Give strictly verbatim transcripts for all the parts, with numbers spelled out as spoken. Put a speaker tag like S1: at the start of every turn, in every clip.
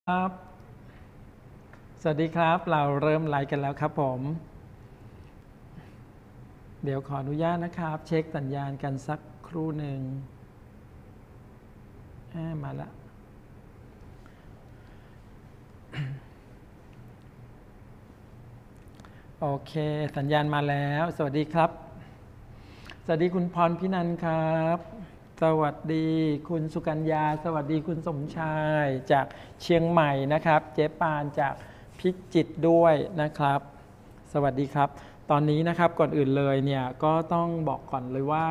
S1: ครับสวัสดีครับเราเริ่มไลฟ์กันแล้วครับผมเดี๋ยวขออนุญาตนะครับเช็คสัญญาณกันสักครู่หนึ่งมาละโอเคสัญญาณมาแล้วสวัสดีครับสวัสดีคุณพรพินันท์ครับสวัสดีคุณสุกัญญาสวัสดีคุณสมชายจากเชียงใหม่นะครับเจ๊ปานจากพิจิตรด้วยนะครับสวัสดีครับตอนนี้นะครับก่อนอื่นเลยเนี่ยก็ต้องบอกก่อนเลยว่า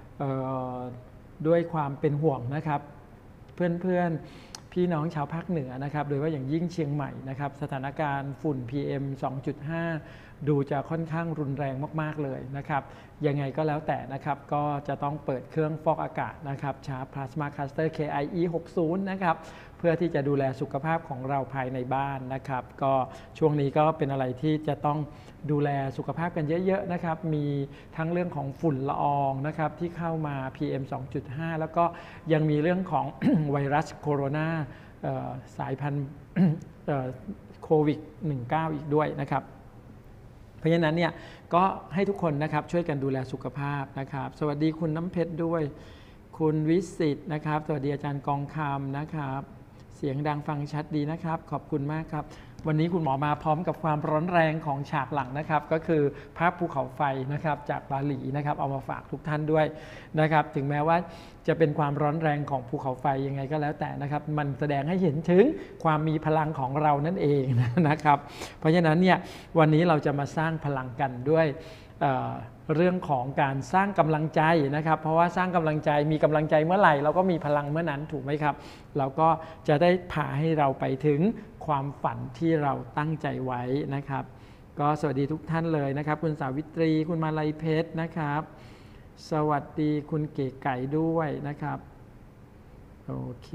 S1: ด้วยความเป็นห่วงนะครับเพื่อนๆพี่น้องชาวภาคเหนือนะครับโดยว่าอย่างยิ่งเชียงใหม่นะครับสถานการณ์ฝุ่น พี เอ็ม สองจุดห้า ดูจะค่อนข้างรุนแรงมากๆเลยนะครับยังไงก็แล้วแต่นะครับก็จะต้องเปิดเครื่องฟอกอากาศนะครับชาร์จพลาสมาคัสเตอร์ เค ไอ อี หกสิบ นะครับเพื่อที่จะดูแลสุขภาพของเราภายในบ้านนะครับก็ช่วงนี้ก็เป็นอะไรที่จะต้องดูแลสุขภาพกันเยอะๆนะครับมีทั้งเรื่องของฝุ่นละอองนะครับที่เข้ามา พี เอ็ม สองจุดห้า แล้วก็ยังมีเรื่องของ ไวรัสโคโรนาสายพันธุ์โควิด สิบเก้า อีกด้วยนะครับเพราะฉะนั้นเนี่ยก็ให้ทุกคนนะครับช่วยกันดูแลสุขภาพนะครับสวัสดีคุณน้ำเพชรด้วยคุณวิสิตนะครับสวัสดีอาจารย์กองคำนะครับเสียงดังฟังชัดดีนะครับขอบคุณมากครับวันนี้คุณหมอมาพร้อมกับความร้อนแรงของฉากหลังนะครับก็คือภาพภูเขาไฟนะครับจากบาหลีนะครับเอามาฝากทุกท่านด้วยนะครับถึงแม้ว่าจะเป็นความร้อนแรงของภูเขาไฟยังไงก็แล้วแต่นะครับมันแสดงให้เห็นถึงความมีพลังของเรานั่นเองนะครับเพราะฉะนั้นเนี่ยวันนี้เราจะมาสร้างพลังกันด้วยเอ่อเรื่องของการสร้างกำลังใจนะครับเพราะว่าสร้างกำลังใจมีกำลังใจเมื่อไหร่เราก็มีพลังเมื่อนั้นถูกไหมครับเราก็จะได้พาให้เราไปถึงความฝันที่เราตั้งใจไว้นะครับก็สวัสดีทุกท่านเลยนะครับคุณสาวิตรีคุณมาลัยเพชรนะครับสวัสดีคุณเก๋ไก่ด้วยนะครับโอเค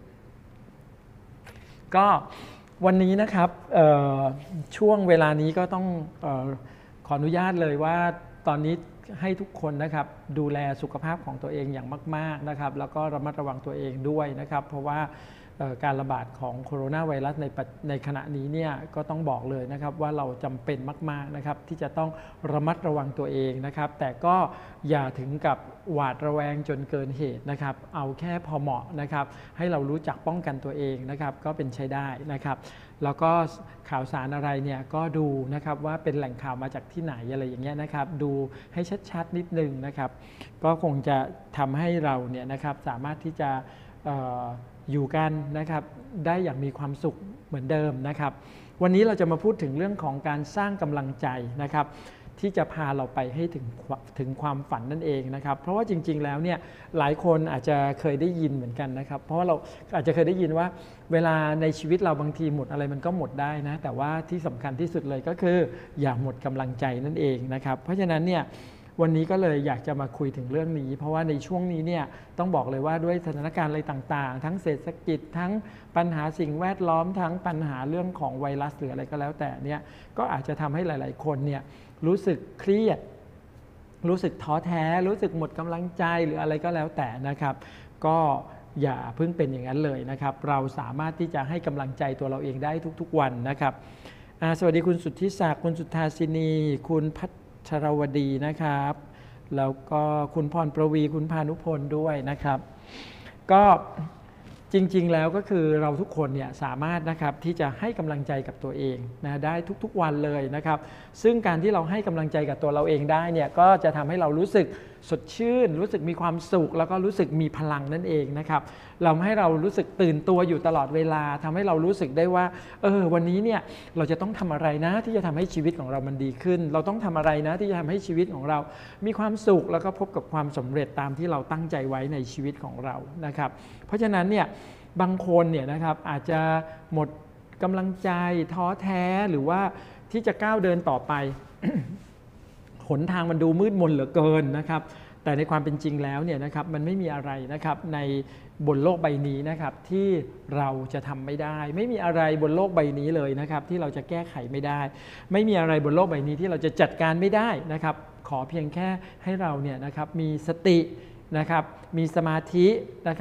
S1: ก็วันนี้นะครับช่วงเวลานี้ก็ต้องเอ่อขออนุญาตเลยว่าตอนนี้ให้ทุกคนนะครับดูแลสุขภาพของตัวเองอย่างมากๆนะครับแล้วก็ระมัดระวังตัวเองด้วยนะครับเพราะว่าการระบาดของโคโรนาไวรัสในในขณะนี้เนี่ยก็ต้องบอกเลยนะครับว่าเราจำเป็นมากๆนะครับที่จะต้องระมัดระวังตัวเองนะครับแต่ก็อย่าถึงกับหวาดระแวงจนเกินเหตุนะครับเอาแค่พอเหมาะนะครับให้เรารู้จักป้องกันตัวเองนะครับก็เป็นใช้ได้นะครับแล้วก็ข่าวสารอะไรเนี่ยก็ดูนะครับว่าเป็นแหล่งข่าวมาจากที่ไหนอะไรอย่างเงี้ยนะครับดูให้ชัดๆนิดนึงนะครับก็คงจะทำให้เราเนี่ยนะครับสามารถที่จะอยู่กันนะครับได้อย่างมีความสุขเหมือนเดิมนะครับวันนี้เราจะมาพูดถึงเรื่องของการสร้างกำลังใจนะครับที่จะพาเราไปให้ถึงถึงความฝันนั่นเองนะครับเพราะว่าจริงๆแล้วเนี่ยหลายคนอาจจะเคยได้ยินเหมือนกันนะครับเพราะว่าเราอาจจะเคยได้ยินว่าเวลาในชีวิตเราบางทีหมดอะไรมันก็หมดได้นะแต่ว่าที่สำคัญที่สุดเลยก็คืออย่าหมดกำลังใจนั่นเองนะครับเพราะฉะนั้นเนี่ยวันนี้ก็เลยอยากจะมาคุยถึงเรื่องนี้เพราะว่าในช่วงนี้เนี่ยต้องบอกเลยว่าด้วยสถานการณ์อะไรต่างๆทั้งเศรษฐกิจทั้งปัญหาสิ่งแวดล้อมทั้งปัญหาเรื่องของไวรัสหรืออะไรก็แล้วแต่เนี่ยก็อาจจะทำให้หลายๆคนเนี่ยรู้สึกเครียดรู้สึกท้อแท้รู้สึกหมดกำลังใจหรืออะไรก็แล้วแต่นะครับก็อย่าเพิ่งเป็นอย่างนั้นเลยนะครับเราสามารถที่จะให้กำลังใจตัวเราเองได้ทุกๆวันนะครับสวัสดีคุณสุทธิศักดิ์คุณสุทธาสินีคุณพัชรวดีนะครับแล้วก็คุณพรประวีคุณพานุพลด้วยนะครับก็จริงๆแล้วก็คือเราทุกคนเนี่ยสามารถนะครับที่จะให้กำลังใจกับตัวเองนะได้ทุกๆวันเลยนะครับซึ่งการที่เราให้กำลังใจกับตัวเราเองได้เนี่ยก็จะทำให้เรารู้สึกสดชื่นรู้สึกมีความสุขแล้วก็รู้สึกมีพลังนั่นเองนะครับเราให้เรารู้สึกตื่นตัวอยู่ตลอดเวลาทำให้เรารู้สึกได้ว่าเออวันนี้เนี่ยเราจะต้องทำอะไรนะที่จะทำให้ชีวิตของเรามันดีขึ้นเราต้องทำอะไรนะที่จะทำให้ชีวิตของเรามีความสุขแล้วก็พบกับความสำเร็จตามที่เราตั้งใจไว้ในชีวิตของเรานะครับเพราะฉะนั้นเนี่ยบางคนเนี่ยนะครับอาจจะหมดกำลังใจท้อแท้หรือว่าที่จะก้าวเดินต่อไป หนทางมันดูมืดมนเหลือเกินนะครับแต่ในความเป็นจริงแล้วเนี่ยนะครับมันไม่มีอะไรนะครับในบนโลกใบนี้นะครับที่เราจะทำไม่ได้ไม่มีอะไรบนโลกใบนี้เลยนะครับที่เราจะแก้ไขไม่ได้ไม่มีอะไรบนโลกใบนี้ที่เราจะจัดการไม่ได้นะครับขอเพียงแค่ให้เราเนี่ยนะครับมีสตินะครับมีสมาธินะครับ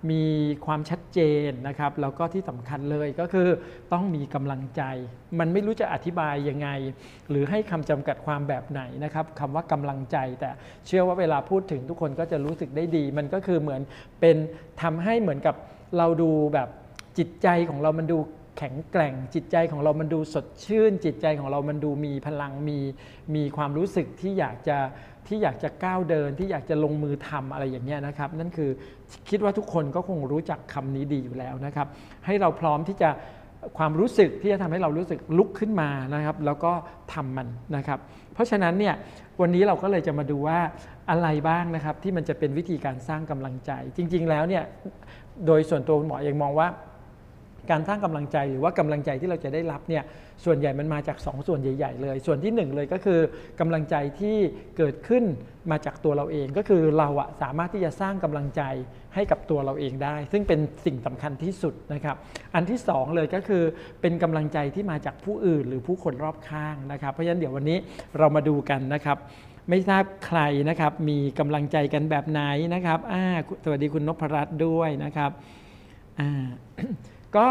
S1: มีความชัดเจนนะครับแล้วก็ที่สำคัญเลยก็คือต้องมีกำลังใจมันไม่รู้จะอธิบายยังไงหรือให้คำจำกัดความแบบไหนนะครับคำว่ากำลังใจแต่เชื่อว่าเวลาพูดถึงทุกคนก็จะรู้สึกได้ดีมันก็คือเหมือนเป็นทำให้เหมือนกับเราดูแบบจิตใจของเรามันดูแข็งแกร่งจิตใจของเรามันดูสดชื่นจิตใจของเรามันดูมีพลังมีมีความรู้สึกที่อยากจะที่อยากจะก้าวเดินที่อยากจะลงมือทำอะไรอย่างเงี้ยนะครับนั่นคือคิดว่าทุกคนก็คงรู้จักคำนี้ดีอยู่แล้วนะครับให้เราพร้อมที่จะความรู้สึกที่จะทำให้เรารู้สึกลุกขึ้นมานะครับแล้วก็ทำมันนะครับเพราะฉะนั้นเนี่ยวันนี้เราก็เลยจะมาดูว่าอะไรบ้างนะครับที่มันจะเป็นวิธีการสร้างกำลังใจจริงๆแล้วเนี่ยโดยส่วนตัวหมอเองมองว่าการสร้างกำลังใจหรือว่ากำลังใจที่เราจะได้รับเนี่ยส่วนใหญ่มันมาจากสองส่วนใหญ่ๆเลยส่วนที่หนึ่งเลยก็คือกำลังใจที่เกิดขึ้นมาจากตัวเราเองก็คือเราอะสามารถที่จะสร้างกำลังใจให้กับตัวเราเองได้ซึ่งเป็นสิ่งสำคัญที่สุดนะครับอันที่สองเลยก็คือเป็นกำลังใจที่มาจากผู้อื่นหรือผู้คนรอบข้างนะครับเพราะฉะนั้นเดี๋ยววันนี้เรามาดูกันนะครับไม่ทราบใครนะครับมีกำลังใจกันแบบไหนนะครับอ่าสวัสดีคุณนพรัตน์ด้วยนะครับอ่าก็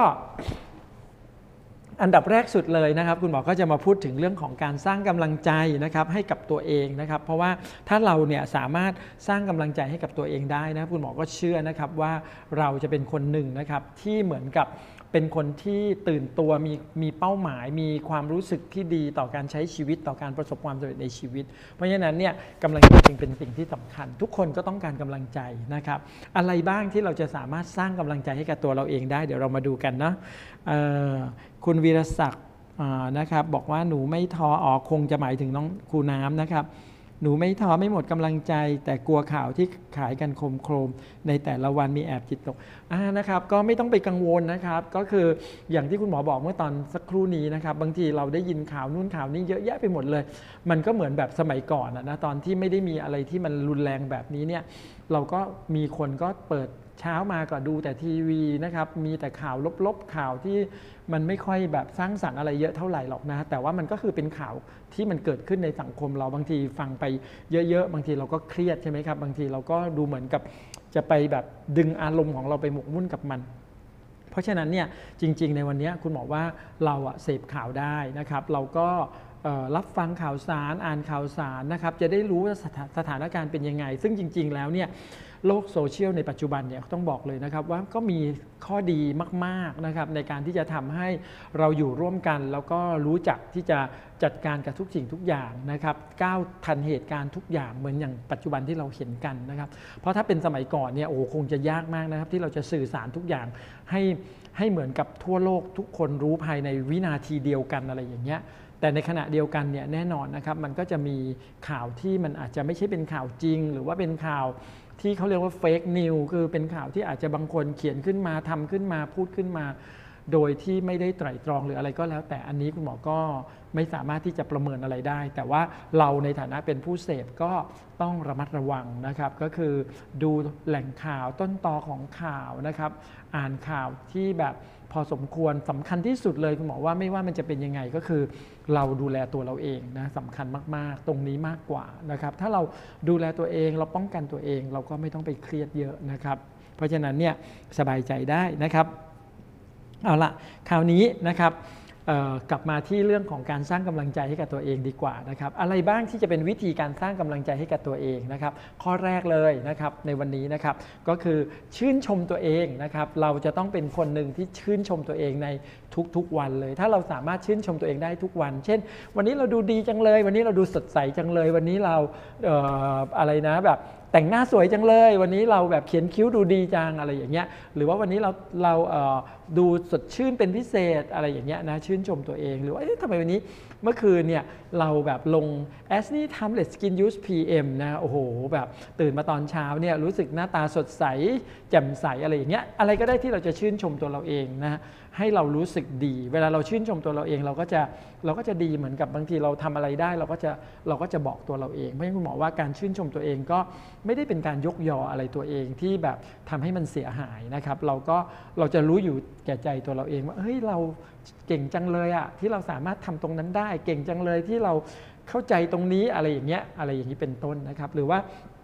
S1: อันดับแรกสุดเลยนะครับคุณหมอก็จะมาพูดถึงเรื่องของการสร้างกำลังใจนะครับให้กับตัวเองนะครับเพราะว่าถ้าเราเนี่ยสามารถสร้างกำลังใจให้กับตัวเองได้นะคุณหมอก็เชื่อนะครับว่าเราจะเป็นคนหนึ่งนะครับที่เหมือนกับเป็นคนที่ตื่นตัวมีมีเป้าหมายมีความรู้สึกที่ดีต่อการใช้ชีวิตต่อการประสบความสำเร็จในชีวิตเพราะฉะนั้นเนี่ยกำลังใจจึงเป็นสิ่งที่สำคัญทุกคนก็ต้องการกำลังใจนะครับอะไรบ้างที่เราจะสามารถสร้างกำลังใจให้กับตัวเราเองได้เดี๋ยวเรามาดูกันนะคุณวีรศักดิ์นะครับบอกว่าหนูไม่ท้ออ๋อคงจะหมายถึงน้องครูน้ำนะครับหนูไม่ท้อไม่หมดกำลังใจแต่กลัวข่าวที่ขายกันโคมโครมในแต่ละวันมีแอบจิตตกนะครับก็ไม่ต้องไปกังวลนะครับก็คืออย่างที่คุณหมอบอกเมื่อตอนสักครู่นี้นะครับบางทีเราได้ยินข่าวนู่นข่าวนี้เยอะแยะไปหมดเลยมันก็เหมือนแบบสมัยก่อนนะตอนที่ไม่ได้มีอะไรที่มันรุนแรงแบบนี้เนี่ยเราก็มีคนก็เปิดเช้ามาก็ดูแต่ทีวีนะครับมีแต่ข่าวลบๆข่าวที่มันไม่ค่อยแบบสร้างสรรค์อะไรเยอะเท่าไหร่หรอกนะแต่ว่ามันก็คือเป็นข่าวที่มันเกิดขึ้นในสังคมเราบางทีฟังไปเยอะๆบางทีเราก็เครียดใช่ไหมครับบางทีเราก็ดูเหมือนกับจะไปแบบดึงอารมณ์ของเราไปหมกมุ่นกับมันเพราะฉะนั้นเนี่ยจริงๆในวันนี้คุณหมอว่าเราอะเสพข่าวได้นะครับเราก็รับฟังข่าวสารอ่านข่าวสารนะครับจะได้รู้ว่าสถานการณ์เป็นยังไงซึ่งจริงๆแล้วเนี่ยโลกโซเชียลในปัจจุบันเนี่ยต้องบอกเลยนะครับว่าก็มีข้อดีมากๆนะครับในการที่จะทำให้เราอยู่ร่วมกันแล้วก็รู้จักที่จะจัดการกับทุกสิ่งทุกอย่างนะครับก้าวทันเหตุการณ์ทุกอย่างเหมือนอย่างปัจจุบันที่เราเห็นกันนะครับเพราะถ้าเป็นสมัยก่อนเนี่ยโอ้คงจะยากมากนะครับที่เราจะสื่อสารทุกอย่างให้ให้เหมือนกับทั่วโลกทุกคนรู้ภายในวินาทีเดียวกันอะไรอย่างเงี้ยแต่ในขณะเดียวกันเนี่ยแน่นอนนะครับมันก็จะมีข่าวที่มันอาจจะไม่ใช่เป็นข่าวจริงหรือว่าเป็นข่าวที่เขาเรียกว่าเฟกนิวคือเป็นข่าวที่อาจจะบางคนเขียนขึ้นมาทำขึ้นมาพูดขึ้นมาโดยที่ไม่ได้ไตร่ตรองหรืออะไรก็แล้วแต่อันนี้คุณหมอก็ไม่สามารถที่จะประเมินอะไรได้แต่ว่าเราในฐานะเป็นผู้เสพก็ต้องระมัดระวังนะครับก็คือดูแหล่งข่าวต้นตอของข่าวนะครับอ่านข่าวที่แบบพอสมควรสำคัญที่สุดเลยคุณหมอว่าไม่ว่ามันจะเป็นยังไงก็คือเราดูแลตัวเราเองนะสำคัญมากๆตรงนี้มากกว่านะครับถ้าเราดูแลตัวเองเราป้องกันตัวเองเราก็ไม่ต้องไปเครียดเยอะนะครับเพราะฉะนั้นเนี่ยสบายใจได้นะครับเอาละคราวนี้นะครับกลับมาที่เรื่องของการสร้างกำลังใจให้กับตัวเองดีกว่านะครับอะไรบ้างที่จะเป็นวิธีการสร้างกำลังใจให้กับตัวเองนะครับข้อแรกเลยนะครับในวันนี้นะครับก็คือชื่นชมตัวเองนะครับเราจะต้องเป็นคนหนึ่งที่ชื่นชมตัวเองในทุกๆวันเลยถ้าเราสามารถชื่นชมตัวเองได้ทุกวันเช่นวันนี้เราดูดีจังเลยวันนี้เราดูสดใสจังเลยวันนี้เราเอ่ออะไรนะแบบแต่งหน้าสวยจังเลยวันนี้เราแบบเขียนคิ้วดูดีจังอะไรอย่างเงี้ยหรือว่าวันนี้เราเราเอ่อดูสดชื่นเป็นพิเศษอะไรอย่างเงี้ยนะชื่นชมตัวเองหรือว่าเอ๊ะทำไมวันนี้เมื่อคืนเนี่ยเราแบบลง Ashley Timeless Skin Use พี เอ็ม นะโอ้โหแบบตื่นมาตอนเช้าเนี่ยรู้สึกหน้าตาสดใสแจ่มใสอะไรอย่างเงี้ยอะไรก็ได้ที่เราจะชื่นชมตัวเราเองนะให้เรารู้สึกดีเวลาเราชื่นชมตัวเราเองเราก็จะเราก็จะดีเหมือนกับบางทีเราทำอะไรได้เราก็จะเราก็จะบอกตัวเราเองเพราะฉะนั้นคุณหมอว่าการชื่นชมตัวเองก็ไม่ได้เป็นการยกยออะไรตัวเองที่แบบทำให้มันเสียหายนะครับเราก็เราจะรู้อยู่แก่ใจตัวเราเองว่าเฮ้ยเราเก่งจังเลยอะที่เราสามารถทำตรงนั้นได้เก่งจังเลยที่เราเข้าใจตรงนี้อะไรอย่างเงี้ยอะไรอย่างนี้เป็นต้นนะครับหรือว่า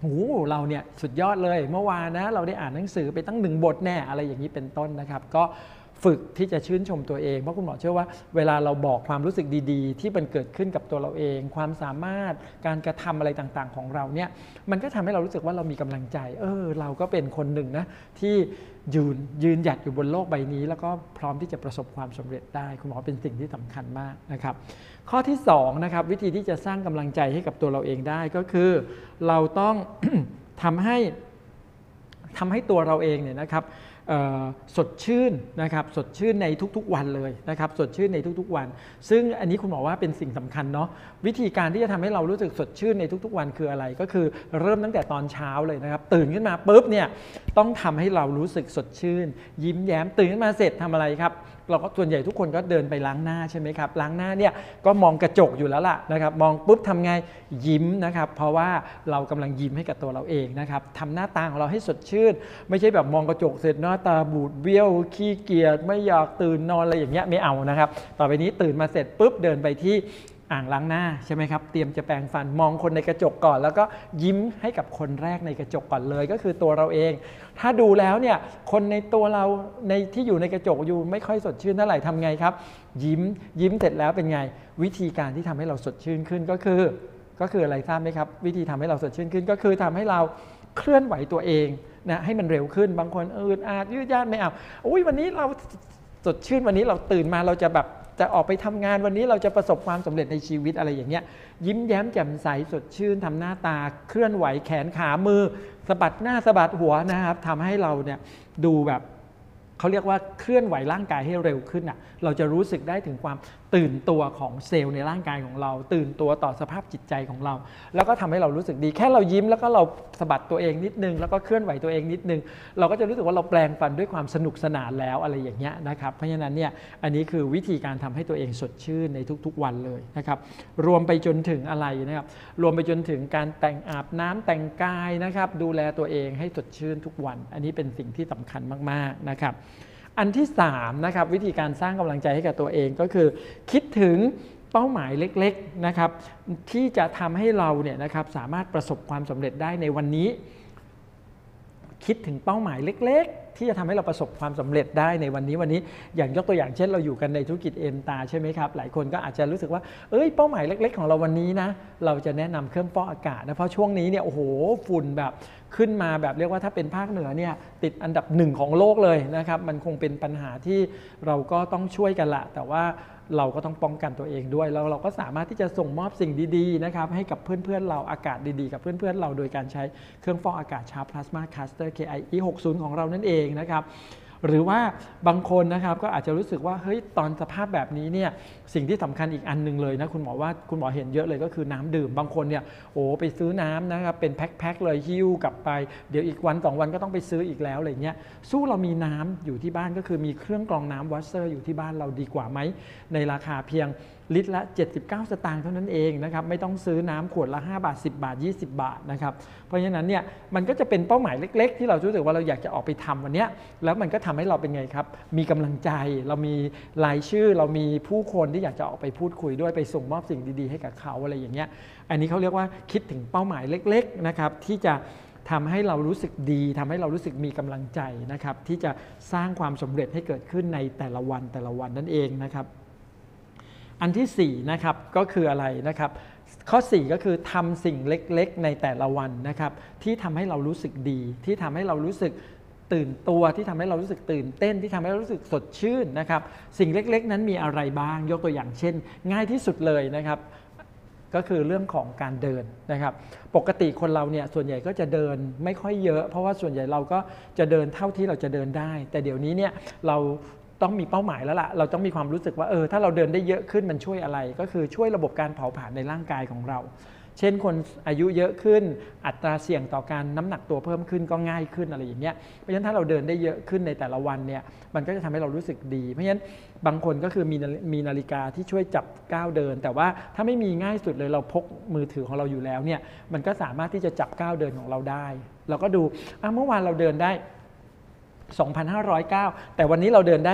S1: หูเราเนี่ยสุดยอดเลยเมื่อวานนะเราได้อ่านหนังสือไปตั้งหนึ่งบทแน่อะไรอย่างนี้เป็นต้นนะครับก็ฝึกที่จะชื่นชมตัวเองเพราะคุณหมอเชื่อว่าเวลาเราบอกความรู้สึกดีๆที่มันเกิดขึ้นกับตัวเราเองความสามารถการกระทำอะไรต่างๆของเราเนี่ยมันก็ทำให้เรารู้สึกว่าเรามีกำลังใจเออเราก็เป็นคนหนึ่งนะที่ยืนยืนหยัดอยู่บนโลกใบนี้แล้วก็พร้อมที่จะประสบความสำเร็จได้คุณหมอเป็นสิ่งที่สำคัญมากนะครับข้อที่สองนะครับวิธีที่จะสร้างกำลังใจให้กับตัวเราเองได้ก็คือเราต้อง ทำให้ทำให้ตัวเราเองเนี่ยนะครับสดชื่นนะครับสดชื่นในทุกๆวันเลยนะครับสดชื่นในทุกๆวันซึ่งอันนี้คุณหมอว่าเป็นสิ่งสำคัญเนาะวิธีการที่จะทำให้เรารู้สึกสดชื่นในทุกๆวันคืออะไรก็คือเริ่มตั้งแต่ตอนเช้าเลยนะครับตื่นขึ้นมาปุ๊บเนี่ยต้องทำให้เรารู้สึกสดชื่นยิ้มแย้มตื่นขึ้นมาเสร็จทำอะไรครับเราก็ส่วนใหญ่ทุกคนก็เดินไปล้างหน้าใช่ไหมครับล้างหน้าเนี่ยก็มองกระจกอยู่แล้วล่ะนะครับมองปุ๊บทำไงยิ้มนะครับเพราะว่าเรากำลังยิ้มให้กับตัวเราเองนะครับทำหน้าตาของเราให้สดชื่นไม่ใช่แบบมองกระจกเสร็จหน้าตาบูดเบี้ยวขี้เกียจไม่อยากตื่นนอนอะไรอย่างเงี้ยไม่เอานะครับต่อไปนี้ตื่นมาเสร็จปุ๊บเดินไปที่อ่างล้างหน้าใช่ไหมครับเตรียมจะแปรงฟันมองคนในกระจกก่อนแล้วก็ยิ้มให้กับคนแรกในกระจกก่อนเลยก็คือตัวเราเองถ้าดูแล้วเนี่ยคนในตัวเราในที่อยู่ในกระจกอยู่ไม่ค่อยสดชื่นเท่าไหร่ทำไงครับยิ้มยิ้มเสร็จแล้วเป็นไงวิธีการที่ทำให้เราสดชื่นขึ้นก็คือก็คืออะไรทราบไหมครับวิธีทำให้เราสดชื่นขึ้นก็คือทำให้เราเคลื่อนไหวตัวเองนะให้มันเร็วขึ้นบางคนอืดอาดยืดยาดไม่เอาอุ้ยวันนี้เราสดชื่นวันนี้เราตื่นมาเราจะแบบจะออกไปทำงานวันนี้เราจะประสบความสำเร็จในชีวิตอะไรอย่างเงี้ยยิ้มแย้มแจ่มใสสดชื่นทำหน้าตาเคลื่อนไหวแขนขามือสะบัดหน้าสะบัดหัวนะครับทำให้เราเนี่ยดูแบบเขาเรียกว่าเคลื่อนไหวร่างกายให้เร็วขึ้นอ่ะเราจะรู้สึกได้ถึงความตื่นตัวของเซลล์ในร่างกายของเราตื่นตัวต่อสภาพจิตใจของเราแล้วก็ทำให้เรารู้สึกดีแค่เรายิ้มแล้วก็เราสะบัดตัวเองนิดนึงแล้วก็เคลื่อนไหวตัวเองนิดนึงเราก็จะรู้สึกว่าเราแปลงฟันด้วยความสนุกสนานแล้วอะไรอย่างเงี้ยนะครับเพราะฉะนั้นเนี่ยอันนี้คือวิธีการทำให้ตัวเองสดชื่นในทุกๆวันเลยนะครับรวมไปจนถึงอะไรนะครับรวมไปจนถึงการแต่งอาบน้ำแต่งกายนะครับดูแลตัวเองให้สดชื่นทุกวันอันนี้เป็นสิ่งที่สำคัญมากๆนะครับอันที่สามนะครับวิธีการสร้างกำลังใจให้กับตัวเองก็คือคิดถึงเป้าหมายเล็กๆนะครับที่จะทำให้เราเนี่ยนะครับสามารถประสบความสำเร็จได้ในวันนี้คิดถึงเป้าหมายเล็กๆที่จะทำให้เราประสบความสำเร็จได้ในวันนี้วันนี้อย่างยกตัวอย่างเช่นเราอยู่กันในธุรกิจเอ็นตาใช่ไหมครับหลายคนก็อาจจะรู้สึกว่าเอ้ยเป้าหมายเล็กๆของเราวันนี้นะเราจะแนะนำเครื่องฟอกอากาศนะเพราะช่วงนี้เนี่ยโอ้โหฝุ่นแบบขึ้นมาแบบเรียกว่าถ้าเป็นภาคเหนือเนี่ยติดอันดับหนึ่งของโลกเลยนะครับมันคงเป็นปัญหาที่เราก็ต้องช่วยกันละแต่ว่าเราก็ต้องป้องกันตัวเองด้วยแล้วเราก็สามารถที่จะส่งมอบสิ่งดีๆนะครับให้กับเพื่อนๆเราอากาศดีๆกับเพื่อนๆเราโดยการใช้เครื่องฟอกอากาศชาร์ปพลาสมาคัสเตอร์ เค ไอ อี หกสิบ ของเรานั่นเองนะครับหรือว่าบางคนนะครับก็อาจจะรู้สึกว่าเฮ้ยตอนสภาพแบบนี้เนี่ยสิ่งที่สำคัญอีกอันนึงเลยนะคุณหมอว่าคุณหมอเห็นเยอะเลยก็คือน้ำดื่มบางคนเนี่ยโอ้ไปซื้อน้ำนะครับเป็นแพ็คๆเลยหิ้วกลับไปเดี๋ยวอีกวันสองวันก็ต้องไปซื้ออีกแล้วอะไรเงี้ยสู้เรามีน้ำอยู่ที่บ้านก็คือมีเครื่องกรองน้ำวอชเซอร์อยู่ที่บ้านเราดีกว่าไหมในราคาเพียงลิตรละเจ็ดสิบเก้าสตางค์เท่านั้นเองนะครับไม่ต้องซื้อน้ำขวดละห้าบาทสิบบาทยี่สิบบาทนะครับเพราะฉะนั้นเนี่ยมันก็จะเป็นเป้าหมายเล็กๆที่เรารู้สึกว่าเราอยากจะออกไปทำวันนี้แล้วมันก็ทำให้เราเป็นไงครับมีกำลังใจเรามีรายชื่อเรามีผู้คนที่อยากจะออกไปพูดคุยด้วยไปส่งมอบสิ่งดีๆให้กับเขาอะไรอย่างเงี้ยอันนี้เขาเรียกว่าคิดถึงเป้าหมายเล็กๆนะครับที่จะทำให้เรารู้สึกดีทำให้เรารู้สึกมีกำลังใจนะครับที่จะสร้างความสำเร็จให้เกิดขึ้นในแต่ละวันแต่ละวันนั่นเองนะครับอันที่สี่นะครับก็คืออะไรนะครับข้อสี่ก็คือทำสิ่งเล็กๆในแต่ละวันนะครับที่ทำให้เรารู้สึกดีที่ทำให้เรารู้สึกตื่นตัวที่ทำให้เรารู้สึกตื่นเต้นที่ทำให้เรารู้สึกสดชื่นนะครับสิ่งเล็กๆนั้นมีอะไรบ้างยกตัวอย่างเช่นง่ายที่สุดเลยนะครับก็คือเรื่องของการเดินนะครับปกติคนเราเนี่ยส่วนใหญ่ก็จะเดินไม่ค่อยเยอะเพราะว่าส่วนใหญ่เราก็จะเดินเท่าที่เราจะเดินได้แต่เดี๋ยวนี้เนี่ยเราต้องมีเป้าหมายแล้วล่ะเราต้องมีความรู้สึกว่าเออถ้าเราเดินได้เยอะขึ้นมันช่วยอะไรก็คือช่วยระบบการเผาผลาญในร่างกายของเราเช่นคนอายุเยอะขึ้นอัตราเสี่ยงต่อการน้ำหนักตัวเพิ่มขึ้นก็ง่ายขึ้นอะไรอย่างเงี้ยเพราะฉะนั้นถ้าเราเดินได้เยอะขึ้นในแต่ละวันเนี่ยมันก็จะทำให้เรารู้สึกดีเพราะฉะนั้นบางคนก็คือมีมีนาฬิกาที่ช่วยจับก้าวเดินแต่ว่าถ้าไม่มีง่ายสุดเลยเราพกมือถือของเราอยู่แล้วเนี่ยมันก็สามารถที่จะจับก้าวเดินของเราได้เราก็ดูอ่ะเมื่อวานเราเดินได้ สองพันห้าร้อยเก้า แต่วันนี้เราเดินได้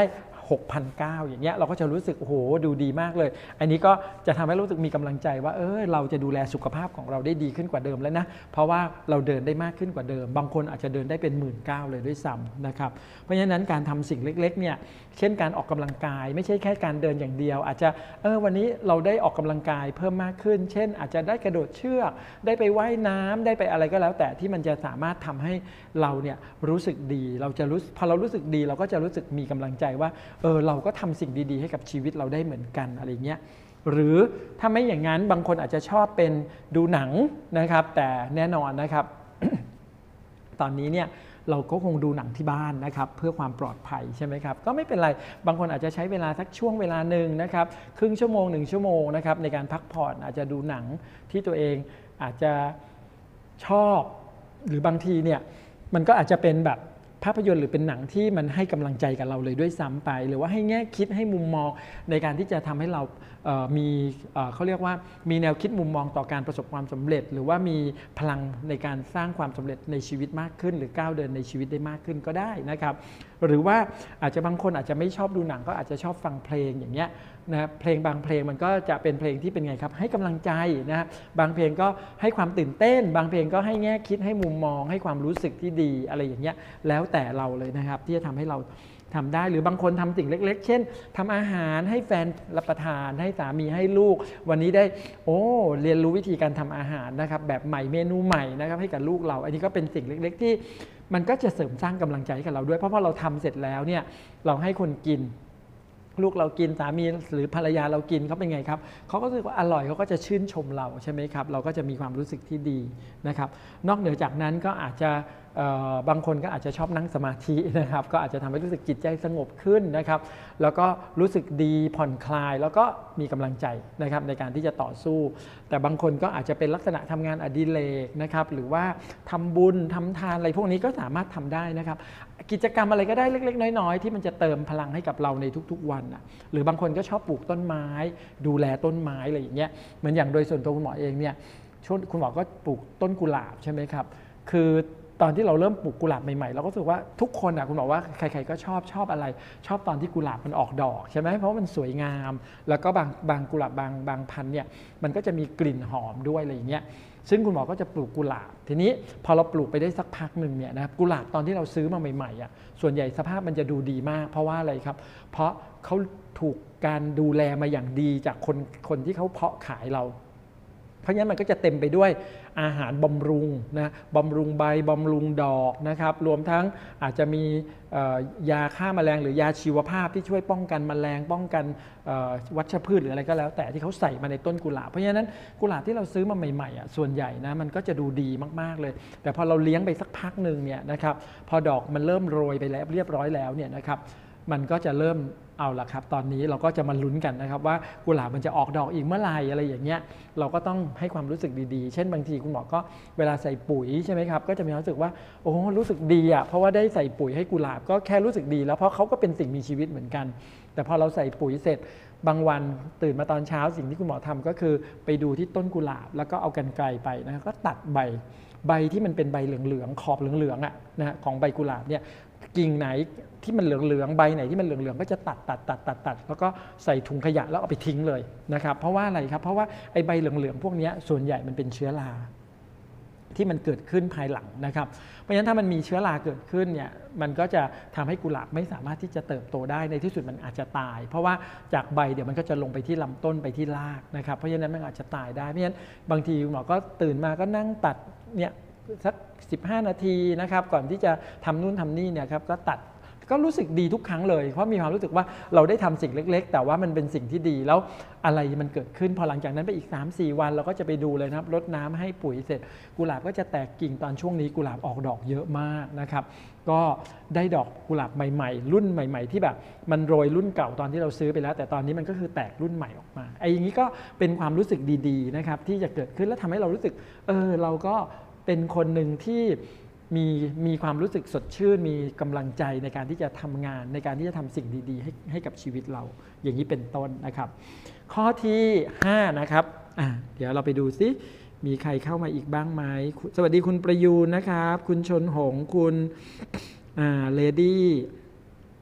S1: หกพันเก้าร้อย อย่างเงี้ยเราก็จะรู้สึกโอ้โหดูดีมากเลยอันนี้ก็จะทำให้รู้สึกมีกำลังใจว่าเออเราจะดูแลสุขภาพของเราได้ดีขึ้นกว่าเดิมแล้วนะเพราะว่าเราเดินได้มากขึ้นกว่าเดิมบางคนอาจจะเดินได้เป็น หนึ่งหมื่นเก้าพัน เลยด้วยซ้ำนะครับเพราะฉะนั้นการทำสิ่งเล็กๆเนี่ยเช่นการออกกำลังกายไม่ใช่แค่การเดินอย่างเดียวอาจจะเออวันนี้เราได้ออกกำลังกายเพิ่มมากขึ้นเช่นอาจจะได้กระโดดเชือกได้ไปว่ายน้ำได้ไปอะไรก็แล้วแต่ที่มันจะสามารถทำให้เราเนี่ยรู้สึกดีเราจะรู้พอเรารู้สึกดีเราก็จะรู้สึกมีกำลังใจว่าเออเราก็ทำสิ่งดีๆให้กับชีวิตเราได้เหมือนกันอะไรเงี้ยหรือถ้าไม่อย่างนั้นบางคนอาจจะชอบเป็นดูหนังนะครับแต่แน่นอนนะครับ ตอนนี้เนี่ยเราก็คงดูหนังที่บ้านนะครับเพื่อความปลอดภัยใช่ไหมครับก็ไม่เป็นไรบางคนอาจจะใช้เวลาสักช่วงเวลาหนึ่งนะครับครึ่งชั่วโมงหนึ่งชั่วโมงนะครับในการพักผ่อนอาจจะดูหนังที่ตัวเองอาจจะชอบหรือบางทีเนี่ยมันก็อาจจะเป็นแบบภาพยนตร์หรือเป็นหนังที่มันให้กำลังใจกับเราเลยด้วยซ้ำไปหรือว่าให้แง่คิดให้มุมมองในการที่จะทำให้เราเอ่อมีเอ่อเขาเรียกว่ามีแนวคิดมุมมองต่อการประสบความสำเร็จหรือว่ามีพลังในการสร้างความสำเร็จในชีวิตมากขึ้นหรือก้าวเดินในชีวิตได้มากขึ้นก็ได้นะครับหรือว่าอาจจะบางคนอาจจะไม่ชอบดูหนังก็อาจจะชอบฟังเพลงอย่างเงี้ยนะเพลงบางเพลงมันก็จะเป็นเพลงที่เป็นไงครับให้กำลังใจนะบางเพลงก็ให้ความตื่นเต้นบางเพลงก็ให้แง่คิดให้มุมมองให้ความรู้สึกที่ดีอะไรอย่างเงี้ยแล้วแต่เราเลยนะครับที่จะทำให้เราทำได้หรือบางคนทำสิ่งเล็กๆเช่นทำอาหารให้แฟนรับประทานให้สามีให้ลูกวันนี้ได้โอ้เรียนรู้วิธีการทำอาหารนะครับแบบใหม่เมนูใหม่นะครับให้กับลูกเราอันนี้ก็เป็นสิ่งเล็กๆที่มันก็จะเสริมสร้างกำลังใจให้กับเราด้วยเพราะพอเราทำเสร็จแล้วเนี่ยเราให้คนกินลูกเรากินสามีหรือภรรยาเรากินเขาเป็นไงครับเขาก็รู้สึกว่าอร่อยเขาก็จะชื่นชมเราใช่ไหมครับเราก็จะมีความรู้สึกที่ดีนะครับนอกเหนือจากนั้นก็อาจจะบางคนก็อาจจะชอบนั่งสมาธินะครับก็อาจจะทำให้รู้สึกจิตใจสงบขึ้นนะครับแล้วก็รู้สึกดีผ่อนคลายแล้วก็มีกำลังใจนะครับในการที่จะต่อสู้แต่บางคนก็อาจจะเป็นลักษณะทำงานอดิเรกนะครับหรือว่าทำบุญทำทานอะไรพวกนี้ก็สามารถทำได้นะครับกิจกรรมอะไรก็ได้เล็กๆน้อยๆที่มันจะเติมพลังให้กับเราในทุกๆวันนะหรือบางคนก็ชอบปลูกต้นไม้ดูแลต้นไม้อะไรอย่างเงี้ยเหมือนอย่างโดยส่วนตัวคุณหมอเองเนี่ยช่วงคุณหมอก็ปลูกต้นกุหลาบใช่ไหมครับคือตอนที่เราเริ่มปลูกกุหลาบใหม่ๆเราก็รู้สึกว่าทุกคนอ่ะคุณบอกว่าใครๆก็ชอบชอบอะไรชอบตอนที่กุหลาบมันออกดอกใช่ไหมเพราะมันสวยงามแล้วก็บางบางกุหลาบบางบางพันธุ์เนี่ยมันก็จะมีกลิ่นหอมด้วยอะไรอย่างเงี้ยซึ่งคุณหมอก็จะปลูกกุหลาบทีนี้พอเราปลูกไปได้สักพักหนึ่งเนี่ยนะครับกุหลาบตอนที่เราซื้อมาใหม่ๆอ่ะส่วนใหญ่สภาพมันจะดูดีมากเพราะว่าอะไรครับเพราะเขาถูกการดูแลมาอย่างดีจากคนคนที่เขาเพาะขายเราเพราะฉะนั้นมันก็จะเต็มไปด้วยอาหารบำรุงนะบำรุงใบบำรุงดอกนะครับรวมทั้งอาจจะมียาฆ่าแมลงหรือยาชีวภาพที่ช่วยป้องกันแมลงป้องกันวัชพืชหรืออะไรก็แล้วแต่ที่เขาใส่มาในต้นกุหลาบเพราะฉะนั้นกุหลาบที่เราซื้อมาใหม่ๆอ่ะส่วนใหญ่นะมันก็จะดูดีมากๆเลยแต่พอเราเลี้ยงไปสักพักหนึ่งเนี่ยนะครับพอดอกมันเริ่มโรยไปแล้วเรียบร้อยแล้วเนี่ยนะครับมันก็จะเริ่มเอาละครับตอนนี้เราก็จะมาลุ้นกันนะครับว่ากุหลาบมันจะออกดอกอีกเมื่อไหร่อะไรอย่างเงี้ยเราก็ต้องให้ความรู้สึกดีๆเช่นบางทีคุณหมอก็เวลาใส่ปุ๋ยใช่ไหมครับก็จะมีความรู้สึกว่าโอ้รู้สึกดีอ่ะเพราะว่าได้ใส่ปุ๋ยให้กุหลาบก็แค่รู้สึกดีแล้วเพราะเขาก็เป็นสิ่งมีชีวิตเหมือนกันแต่พอเราใส่ปุ๋ยเสร็จบางวันตื่นมาตอนเช้าสิ่งที่คุณหมอทำก็คือไปดูที่ต้นกุหลาบแล้วก็เอากรรไกรไปนะครับก็ตัดใบใบที่มันเป็นใบเหลืองๆขอบเหลืองๆอ่ะนะของใบกุหลาบเนี่ยกิ่งไหนที่มันเหลืองๆใบไหนที่มันเหลืองๆก็จะตัดตัดตัดตัดตัดแล้วก็ใส่ถุงขยะแล้วเอาไปทิ้งเลยนะครับเพราะว่าอะไรครับเพราะว่าไอ้ใบเหลืองๆพวกนี้ส่วนใหญ่มันเป็นเชื้อราที่มันเกิดขึ้นภายหลังนะครับเพราะฉะนั้นถ้ามันมีเชื้อราเกิดขึ้นเนี่ยมันก็จะทำให้กุหลาบไม่สามารถที่จะเติบโตได้ในที่สุดมันอาจจะตายเพราะว่าจากใบเดี๋ยวมันก็จะลงไปที่ลำต้นไปที่รากนะครับเพราะฉะนั้นมันอาจจะตายได้เพราะฉะนั้นบางทีหมอก็ตื่นมาก็นั่งตัดเนี่ยสักสิบห้านาทีนะครับก่อนที่จะทำนู่นทำนี่เนี่ยครับก็ตัดก็รู้สึกดีทุกครั้งเลยเพราะมีความรู้สึกว่าเราได้ทำสิ่งเล็กๆแต่ว่ามันเป็นสิ่งที่ดีแล้วอะไรมันเกิดขึ้นพอหลังจากนั้นไปอีก สามถึงสี่ วันเราก็จะไปดูเลยนะครับรดน้ำให้ปุ๋ยเสร็จกุหลาบก็จะแตกกิ่งตอนช่วงนี้กุหลาบออกดอกเยอะมากนะครับก็ได้ดอกกุหลาบใหม่ๆรุ่นใหม่ๆที่แบบมันโรยรุ่นเก่าตอนที่เราซื้อไปแล้วแต่ตอนนี้มันก็คือแตกรุ่นใหม่ออกมาไอ้อย่างนี้ก็เป็นความรู้สึกดีๆนะครับที่จะเกิดขึ้นแล้วทำให้เรารู้สึกเออเราก็เป็นคนหนึ่งที่มีมีความรู้สึกสดชื่นมีกำลังใจในการที่จะทำงานในการที่จะทำสิ่งดีๆให้ให้กับชีวิตเราอย่างนี้เป็นต้นนะครับข้อที่ห้านะครับอ่ะเดี๋ยวเราไปดูซิมีใครเข้ามาอีกบ้างไหมสวัสดีคุณประยูนนะครับคุณชนหงคุณอ่าเลดี้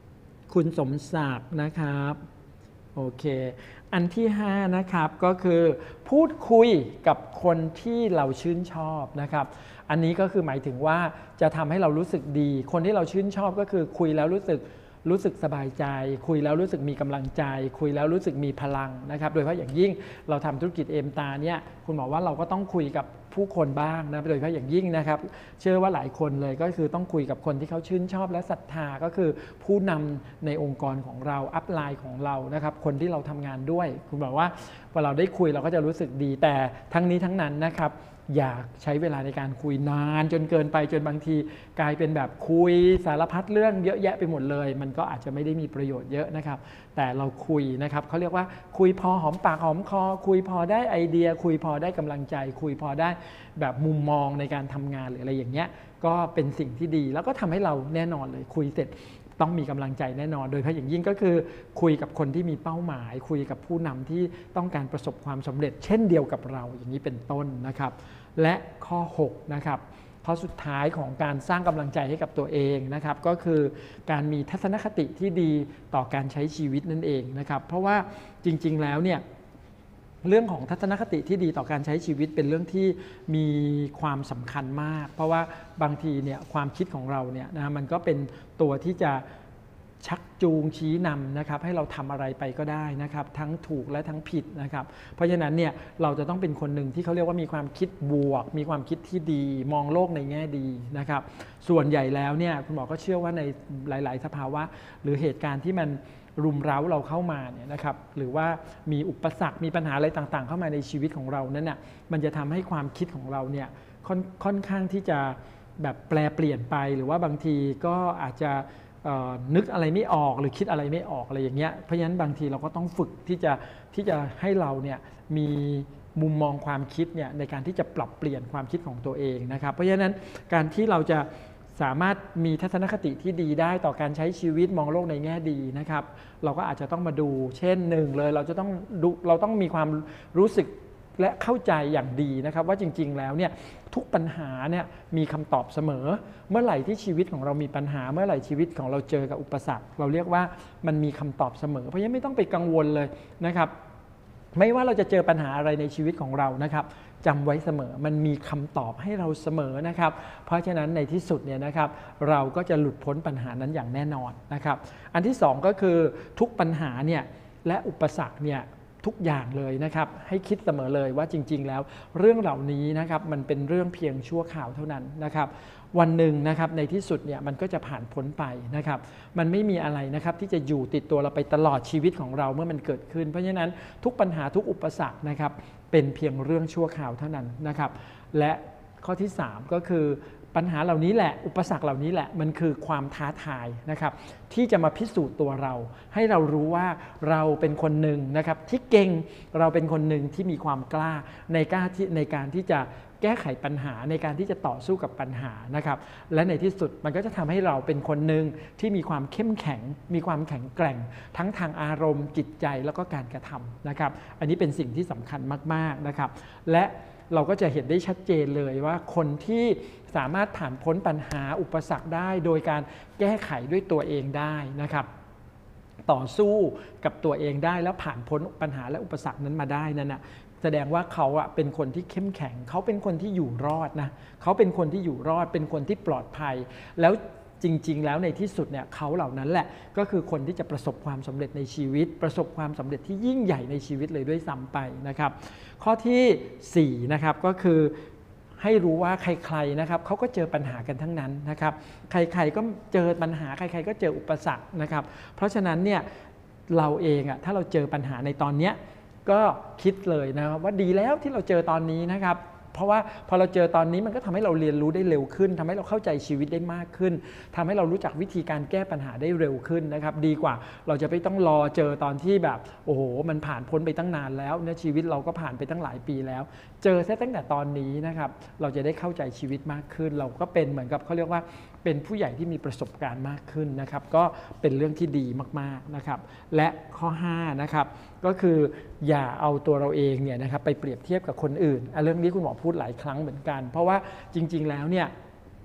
S1: คุณสมศักดิ์นะครับโอเคอันที่ห้านะครับก็คือพูดคุยกับคนที่เราชื่นชอบนะครับอันนี้ก็คือหมายถึงว่าจะทำให้เรารู้สึกดีคนที่เราชื่นชอบก็คือคุยแล้วรู้สึกรู้สึกสบายใจคุยแล้วรู้สึกมีกำลังใจคุยแล้วรู้สึกมีพลังนะครับโดยเฉพาะอย่างยิ่งเราทำธุรกิจเอมตาเนี่ยคุณหมอว่าเราก็ต้องคุยกับผู้คนบ้างนะโดยเฉพาะอย่างยิ่งนะครับเชื่อว่าหลายคนเลยก็คือต้องคุยกับคนที่เขาชื่นชอบและศรัทธาก็คือผู้นำในองค์กรของเราอัพไลน์ของเรานะครับคนที่เราทำงานด้วยคุณบอกว่าพอเราได้คุยเราก็จะรู้สึกดีแต่ทั้งนี้ทั้งนั้นนะครับอยากใช้เวลาในการคุยนานจนเกินไปจนบางทีกลายเป็นแบบคุยสารพัดเรื่องเยอะแยะไปหมดเลยมันก็อาจจะไม่ได้มีประโยชน์เยอะนะครับแต่เราคุยนะครับเขาเรียกว่าคุยพอหอมปากหอมคอคุยพอได้ไอเดียคุยพอได้กำลังใจคุยพอได้แบบมุมมองในการทำงานหรืออะไรอย่างเงี้ยก็เป็นสิ่งที่ดีแล้วก็ทำให้เราแน่นอนเลยคุยเสร็จต้องมีกำลังใจแน่นอนโดยเฉพาะอย่างยิ่งก็คือคุยกับคนที่มีเป้าหมายคุยกับผู้นำที่ต้องการประสบความสำเร็จเช่นเดียวกับเราอย่างนี้เป็นต้นนะครับและข้อหกนะครับข้อสุดท้ายของการสร้างกำลังใจให้กับตัวเองนะครับก็คือการมีทัศนคติที่ดีต่อการใช้ชีวิตนั่นเองนะครับเพราะว่าจริงๆแล้วเนี่ยเรื่องของทัศนคติที่ดีต่อการใช้ชีวิตเป็นเรื่องที่มีความสำคัญมากเพราะว่าบางทีเนี่ยความคิดของเราเนี่ยนะมันก็เป็นตัวที่จะชักจูงชี้นำนะครับให้เราทำอะไรไปก็ได้นะครับทั้งถูกและทั้งผิดนะครับเพราะฉะนั้นเนี่ยเราจะต้องเป็นคนหนึ่งที่เขาเรียกว่ามีความคิดบวกมีความคิดที่ดีมองโลกในแง่ดีนะครับส่วนใหญ่แล้วเนี่ยคุณหมอก็เชื่อว่าในหลายๆสภาวะหรือเหตุการณ์ที่มันรุมเร้าเราเข้ามาเนี่ยนะครับหรือว่ามีอุปสรรคมีปัญหาอะไรต่างๆเข้ามาในชีวิตของเรานั้นน่ะมันจะทำให้ความคิดของเราเนี่ยค่อนค่อนข้างที่จะแบบแปลเปลี่ยนไปหรือว่าบางทีก็อาจจะนึกอะไรไม่ออกหรือคิดอะไรไม่ออกอะไรอย่างเงี้ยเพราะฉะนั้นบางทีเราก็ต้องฝึกที่จะที่จะให้เราเนี่ยมีมุมมองความคิดเนี่ยในการที่จะปรับเปลี่ยนความคิดของตัวเองนะครับเพราะฉะนั้นการที่เราจะสามารถมีทัศนคติที่ดีได้ต่อการใช้ชีวิตมองโลกในแง่ดีนะครับเราก็อาจจะต้องมาดูเช่นหนึ่งเลยเราจะต้องดูเราต้องมีความรู้สึกและเข้าใจอย่างดีนะครับว่าจริงๆแล้วเนี่ยทุกปัญหาเนี่ยมีคำตอบเสมอเมื่อไหร่ที่ชีวิตของเรามีปัญหาเมื่อไหร่ชีวิตของเราเจอกับอุปสรรคเราเรียกว่ามันมีคำตอบเสมอเพราะฉะนั้นไม่ต้องไปกังวลเลยนะครับไม่ว่าเราจะเจอปัญหาอะไรในชีวิตของเรานะครับจำไว้เสมอมันมีคำตอบให้เราเสมอนะครับเพราะฉะนั้นในที่สุดเนี่ยนะครับเราก็จะหลุดพ้นปัญหานั้นอย่างแน่นอนนะครับอันที่สองก็คือทุกปัญหาเนี่ยและอุปสรรคเนี่ยทุกอย่างเลยนะครับให้คิดเสมอเลยว่าจริงๆแล้วเรื่องเหล่านี้นะครับมันเป็นเรื่องเพียงชั่วคราวเท่านั้นนะครับวันหนึ่งนะครับในที่สุดเนี่ยมันก็จะผ่านพ้นไปนะครับมันไม่มีอะไรนะครับที่จะอยู่ติดตัวเราไปตลอดชีวิตของเราเมื่อมันเกิดขึ้นเพราะฉะนั้นทุกปัญหาทุกอุปสรรคนะครับเป็นเพียงเรื่องชั่วคราวเท่านั้นนะครับและข้อที่สามก็คือปัญหาเหล่านี้แหละอุปสรรคเหล่านี้แหละมันคือความท้าทายนะครับที่จะมาพิสูจน์ตัวเราให้เรารู้ว่าเราเป็นคนหนึ่งนะครับที่เก่งเราเป็นคนหนึ่งที่มีความกล้าในการที่ในการที่จะแก้ไขปัญหาในการที่จะต่อสู้กับปัญหานะครับและในที่สุดมันก็จะทำให้เราเป็นคนหนึ่งที่มีความเข้มแข็งมีความแข็งแกร่งทั้งทางอารมณ์จิตใจแล้วก็การกระทำนะครับอันนี้เป็นสิ่งที่สำคัญมากๆนะครับและเราก็จะเห็นได้ชัดเจนเลยว่าคนที่สามารถผ่านพ้นปัญหาอุปสรรคได้โดยการแก้ไขด้วยตัวเองได้นะครับต่อสู้กับตัวเองได้แล้วผ่านพ้นปัญหาและอุปสรรคนั้นมาได้นั่นนะแสดงว่าเขาอะเป็นคนที่เข้มแข็งเขาเป็นคนที่อยู่รอดนะเขาเป็นคนที่อยู่รอดเป็นคนที่ปลอดภัยแล้วจริงๆแล้วในที่สุดเนี่ยเขาเหล่านั้นแหละก็คือคนที่จะประสบความสำเร็จในชีวิตประสบความสำเร็จที่ยิ่งใหญ่ในชีวิตเลยด้วยซ้ำไปนะครับข้อที่สี่นะครับก็คือให้รู้ว่าใครๆนะครับเขาก็เจอปัญหากันทั้งนั้นนะครับใครๆก็เจอปัญหาใครๆก็เจออุปสรรคนะครับเพราะฉะนั้นเนี่ยเราเองอะถ้าเราเจอปัญหาในตอนเนี้ยก็คิดเลยนะครับว่าดีแล้วที่เราเจอตอนนี้นะครับเพราะว่าพอเราเจอตอนนี้มันก็ทำให้เราเรียนรู้ได้เร็วขึ้นทำให้เราเข้าใจชีวิตได้มากขึ้นทำให้เรารู้จักวิธีการแก้ปัญหาได้เร็วขึ้นนะครับดีกว่าเราจะไม่ต้องรอเจอตอนที่แบบโอ้โหมันผ่านพ้นไปตั้งนานแล้วเนี่ยชีวิตเราก็ผ่านไปตั้งหลายปีแล้วเจอแค่ตั้งแต่ตอนนี้นะครับเราจะได้เข้าใจชีวิตมากขึ้นเราก็เป็นเหมือนกับเขาเรียกว่าเป็นผู้ใหญ่ที่มีประสบการณ์มากขึ้นนะครับก็เป็นเรื่องที่ดีมากๆนะครับและข้อห้านะครับก็คืออย่าเอาตัวเราเองเนี่ยนะครับไปเปรียบเทียบกับคนอื่นเรื่องนี้คุณหมอพูดหลายครั้งเหมือนกันเพราะว่าจริงๆแล้วเนี่ย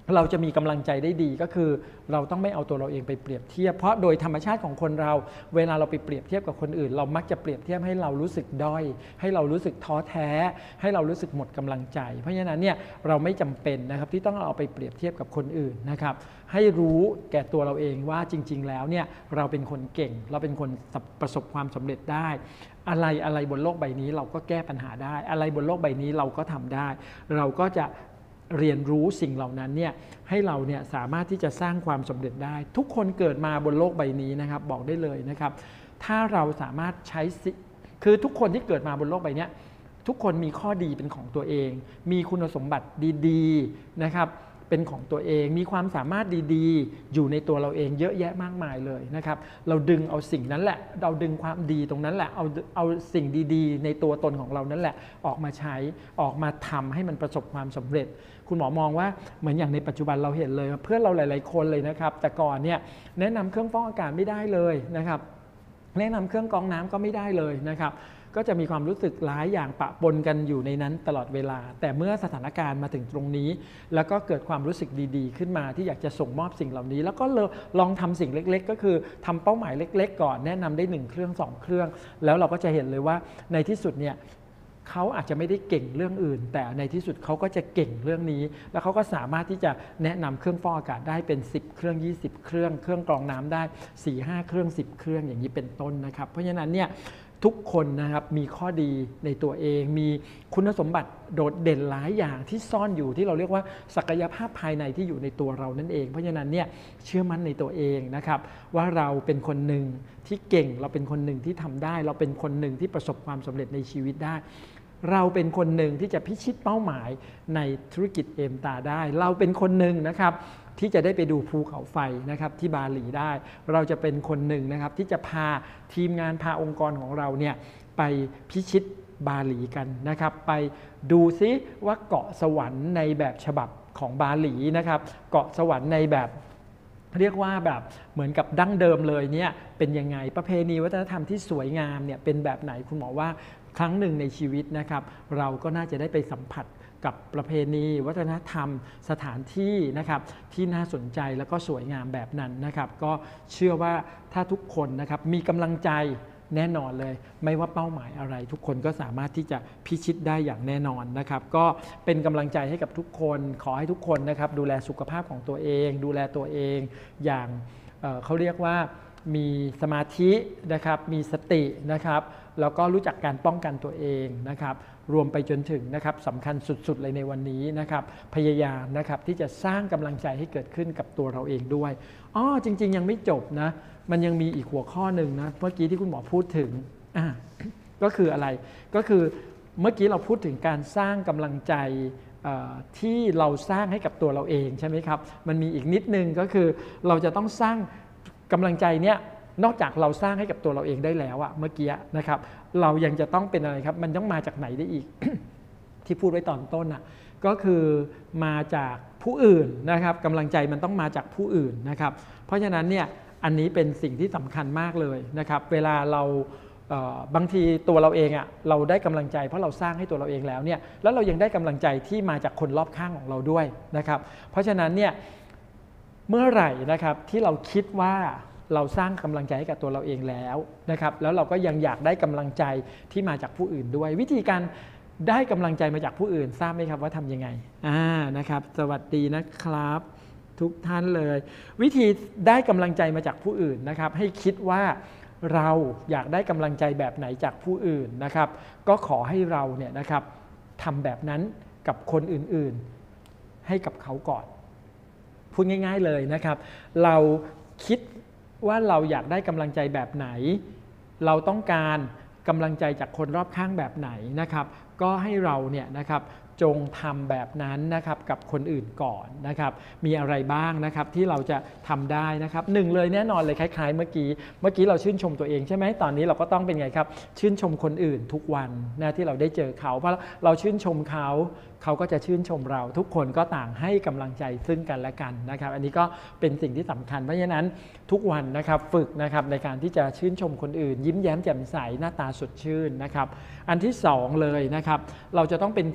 S1: เราจะมีกำลังใจได้ดีก็คือเราต้องไม่เอาตัวเราเองไปเปรียบเทียบเพราะโดยธรรมชาติของคนเราเวลาเราไปเปรียบเทียบกับคนอื่นเรามักจะเปรียบเทียบให้เรารู้สึกด้อยให้เรารู้สึกท้อแท้ให้เรารู้สึกหมดกำลังใจเพราะฉะนั้นเนี่ยเราไม่จำเป็นนะครับที่ต้องเอาไปเปรียบเทียบกับคนอื่นนะครับให้รู้แก่ตัวเราเองว่าจริงๆแล้วเนี่ยเราเป็นคนเก่งเราเป็นคนประสบความสำเร็จได้อะไรอะไรบนโลกใบนี้เราก็แก้ปัญหาได้อะไรบนโลกใบนี้เราก็ทำได้เราก็จะเรียนรู้สิ่งเหล่านั้นเนี่ยให้เราเนี่ยสามารถที่จะสร้างความสำเร็จได้ทุกคนเกิดมาบนโลกใบนี้นะครับบอกได้เลยนะครับถ้าเราสามารถใช้คือทุกคนที่เกิดมาบนโลกใบนี้ทุกคนมีข้อดีเป็นของตัวเองมีคุณสมบัติดีๆนะครับเป็นของตัวเองมีความสามารถดีๆอยู่ในตัวเราเองเยอะแยะมากมายเลยนะครับเราดึงเอาสิ่งนั้นแหละเราดึงความดีตรงนั้นแหละเอาเอาสิ่งดีๆในตัวตนของเรานั้นแหละออกมาใช้ออกมาทำให้มันประสบความสำเร็จคุณหมอมองว่าเหมือนอย่างในปัจจุบันเราเห็นเลยเพื่อนเราหลายๆคนเลยนะครับแต่ก่อนเนี่ยแนะนำเครื่องฟอกอากาศไม่ได้เลยนะครับแนะนำเครื่องกรองน้ำก็ไม่ได้เลยนะครับก็จะมีความรู้สึกหลายอย่างปะปนกันอยู่ในนั้นตลอดเวลาแต่เมื่อสถานการณ์มาถึงตรงนี้แล้วก็เกิดความรู้สึกดีๆขึ้นมาที่อยากจะส่งมอบสิ่งเหล่านี้แล้วก็ลองทำสิ่งเล็กๆก็คือทำเป้าหมายเล็กๆก่อนแนะนำได้หนึ่งเครื่องสองเครื่องแล้วเราก็จะเห็นเลยว่าในที่สุดเนี่ยเขาอาจจะไม่ได้เก่งเรื่องอื่นแต่ในที่สุดเขาก็จะเก่งเรื่องนี้แล้วเขาก็สามารถที่จะแนะนำเครื่องฟอกอากาศได้เป็นสิบเครื่องยี่สิบเครื่องเครื่องกรองน้ำได้ สี่ห้า เครื่องสิบเครื่องอย่างนี้เป็นต้นนะครับเพราะฉะนั้นเนี่ยทุกคนนะครับมีข้อดีในตัวเองมีคุณสมบัติโดดเด่นหลายอย่างที่ซ่อนอยู่ที่เราเรียกว่าศักยภาพภายในที่อยู่ในตัวเรานั่นเองเพราะฉะนั้นเนี่ยเชื่อมั่นในตัวเองนะครับว่าเราเป็นคนหนึ่งที่เก่งเราเป็นคนหนึ่งที่ทำได้เราเป็นคนหนึ่งที่ประสบความสำเร็จในชีวิตได้เราเป็นคนหนึ่งที่จะพิชิตเป้าหมายในธุรกิจเอมตาได้เราเป็นคนหนึ่งนะครับที่จะได้ไปดูภูเขาไฟนะครับที่บาหลีได้เราจะเป็นคนหนึ่งนะครับที่จะพาทีมงานพาองค์กรของเราเนี่ยไปพิชิตบาหลีกันนะครับไปดูซิว่าเกาะสวรรค์ในแบบฉบับของบาหลีนะครับเกาะสวรรค์ในแบบเรียกว่าแบบเหมือนกับดั้งเดิมเลยเนี่ยเป็นยังไงประเพณีวัฒนธรรมที่สวยงามเนี่ยเป็นแบบไหนคุณหมอว่าครั้งหนึ่งในชีวิตนะครับเราก็น่าจะได้ไปสัมผัสกับประเพณีวัฒนธรรมสถานที่นะครับที่น่าสนใจแล้วก็สวยงามแบบนั้นนะครับก็เชื่อว่าถ้าทุกคนนะครับมีกำลังใจแน่นอนเลยไม่ว่าเป้าหมายอะไรทุกคนก็สามารถที่จะพิชิตได้อย่างแน่นอนนะครับก็เป็นกำลังใจให้กับทุกคนขอให้ทุกคนนะครับดูแลสุขภาพของตัวเองดูแลตัวเองอย่างเอ่อเขาเรียกว่ามีสมาธินะครับมีสตินะครับแล้วก็รู้จักการป้องกันตัวเองนะครับรวมไปจนถึงนะครับสำคัญสุดๆเลยในวันนี้นะครับพยายามนะครับที่จะสร้างกำลังใจให้เกิดขึ้นกับตัวเราเองด้วยอ๋อจริงๆยังไม่จบนะมันยังมีอีกหัวข้อหนึ่งนะเมื่อกี้ที่คุณหมอพูดถึงอ่าก็คืออะไรก็คือเมื่อกี้เราพูดถึงการสร้างกำลังใจที่เราสร้างให้กับตัวเราเองใช่ไหมครับมันมีอีกนิดนึงก็คือเราจะต้องสร้างกำลังใจเนี้ยนอกจากเราสร้างให้กับตัวเราเองได้แล้วอะเมื่อกี้นะครับเรายังจะต้องเป็นอะไรครับมันต้องมาจากไหนได้อีก ที่พูดไว้ตอนต้นอะก็คือมาจากผู้อื่นนะครับกำลังใจมันต้องมาจากผู้อื่นนะครับเพราะฉะนั้นเนี่ยอันนี้เป็นสิ่งที่สำคัญมากเลยนะครับเวลาเราบางทีตัวเราเองอะเราได้กำลังใจเพราะเราสร้างให้ตัวเราเองแล้วเนี่ยแล้วเรายังได้กำลังใจที่มาจากคนรอบข้างของเราด้วยนะครับเพราะฉะนั้นเนี่ยเมื่อไหร่นะครับที่เราคิดว่าเราสร้างกำลังใจให้กับตัวเราเองแล้วนะครับแล้วเราก็ยังอยากได้กำลังใจที่มาจากผู้อื่นด้วยวิธีการได้กำลังใจมาจากผู้อื่นทราบไหมครับว่าทำยังไงอ่านะครับสวัสดีนะครับทุกท่านเลยวิธีได้กำลังใจมาจากผู้อื่นนะครับให้คิดว่าเราอยากได้กำลังใจแบบไหนจากผู้อื่นนะครับก็ขอให้เราเนี่ยนะครับทำแบบนั้นกับคนอื่นๆให้กับเขาก่อนพูดง่ายๆเลยนะครับเราคิดว่าเราอยากได้กำลังใจแบบไหนเราต้องการกำลังใจจากคนรอบข้างแบบไหนนะครับก็ให้เราเนี่ยนะครับจงทำแบบนั้นนะครับกับคนอื่นก่อนนะครับมีอะไรบ้างนะครับที่เราจะทำได้นะครับหนึ่งเลยแน่นอนเลยคล้ายๆเมื่อกี้เมื่อกี้เราชื่นชมตัวเองใช่ไหมตอนนี้เราก็ต้องเป็นไงครับชื่นชมคนอื่นทุกวันนะที่เราได้เจอเขาเพราะเราชื่นชมเขาเขาก็จะชื่นชมเราทุกคนก็ต่างให้กำลังใจซึ่งกันและกันนะครับอันนี้ก็เป็นสิ่งที่สำคัญเพราะฉะนั้นทุกวันนะครับฝึกนะครับในการที่จะชื่นชมคนอื่นยิ้มแย้มแจ่มใสหน้าตาสดชื่นนะครับอันที่สองเลยนะครับเราจะต้องเป็นคนที่